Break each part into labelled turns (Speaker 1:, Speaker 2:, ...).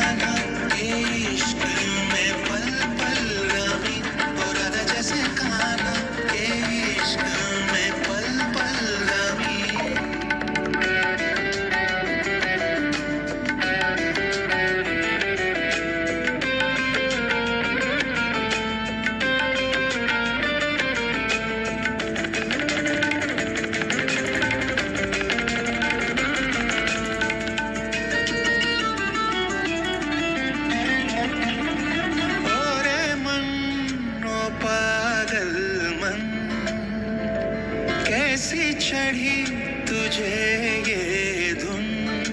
Speaker 1: खाना के इश्क में पल पल रमी, ओ राधा जैसे खाना के इश्क में पल पल रमी। पागल मन कैसी चढ़ी तुझे ये धुन,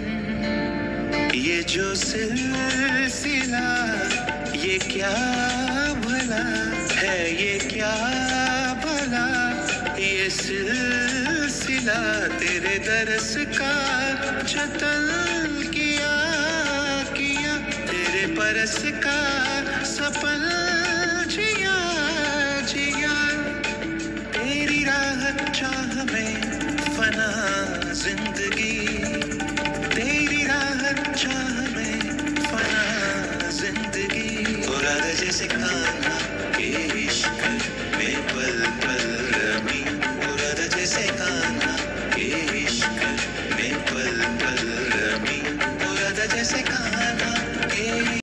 Speaker 1: ये जो सिलसिला ये क्या भला है, ये क्या भला ये सिलसिला, तेरे दरस का जतन किया किया, तेरे परस का सपन जिया जिया, तेरी राहत चाह में फना जिंदगी, तेरी राहत चाह में फना जिंदगी, ओ राधा जैसे खाना